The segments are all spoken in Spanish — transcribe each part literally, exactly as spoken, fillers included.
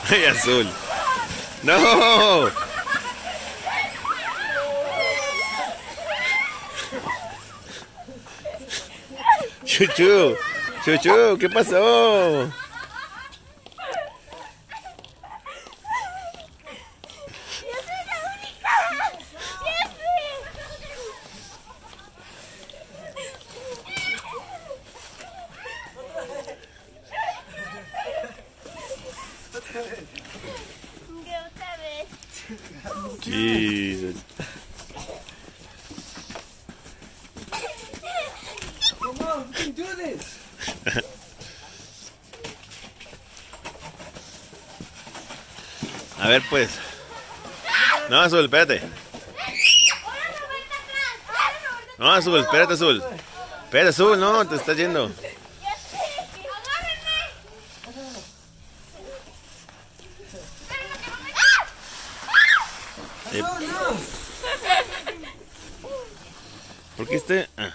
Ay, azul. No. Chuchu, Chuchu, ¿qué pasó? Jesus. Come on, we can do this. A ver, pues. No, Azul, espérate. No, Azul, espérate, Azul. Espérate, Azul, no, te estás yendo. Eh, No, no. ¿Por qué este? Ah.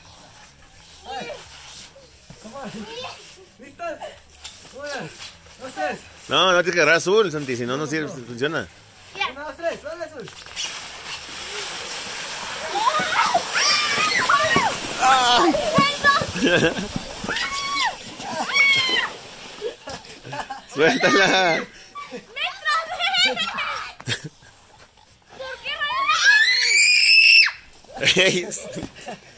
Come on. ¿Listos? Una, dos, tres. No, no tienes que agarrar Azul, Santi, si no, no sirve, funciona. Una, dos, tres. Dale, azul. Suéltala. ¿Por qué? Ey,